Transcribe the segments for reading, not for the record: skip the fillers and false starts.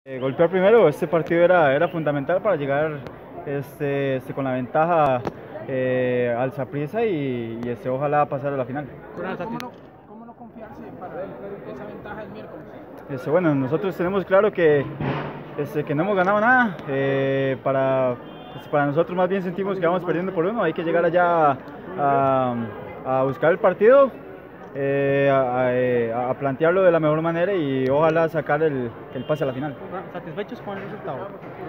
Golpear primero, este partido era fundamental para llegar con la ventaja al Saprissa y ojalá pasar a la final. ¿Cómo no confiarse para esa ventaja el miércoles? Bueno, nosotros tenemos claro que no hemos ganado nada. Para nosotros más bien sentimos que vamos perdiendo por uno. Hay que llegar allá a buscar el partido, a plantearlo de la mejor manera y ojalá sacar el pase a la final. ¿Satisfechos con el resultado?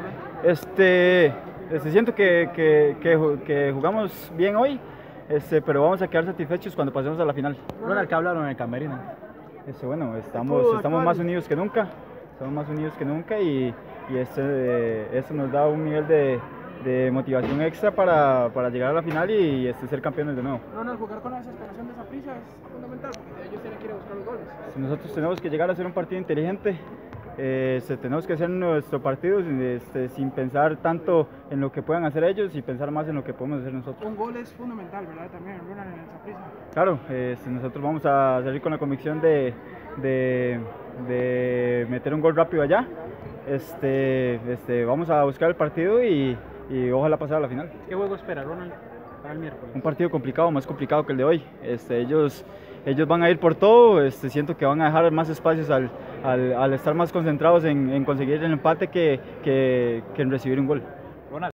Siento que jugamos bien hoy, pero vamos a quedar satisfechos cuando pasemos a la final. Ronald, ¿qué hablaron en el camerino? Bueno, estamos más unidos que nunca, y eso nos da un nivel de motivación extra para llegar a la final y ser campeones de nuevo. Ronald, jugar con la desesperación de Saprissa es fundamental porque ellos tienen que ir a buscar los goles. Nosotros tenemos que llegar a hacer un partido inteligente. Tenemos que hacer nuestro partido sin pensar tanto en lo que puedan hacer ellos y pensar más en lo que podemos hacer nosotros. Un gol es fundamental, ¿verdad? También, Ronald, en el Saprissa. Claro, nosotros vamos a salir con la convicción de meter un gol rápido allá. Vamos a buscar el partido y ojalá pasar a la final. ¿Qué juego espera, Ronald, para el miércoles? Un partido complicado, más complicado que el de hoy. Ellos van a ir por todo. Siento que van a dejar más espacios al estar más concentrados en conseguir el empate que en recibir un gol.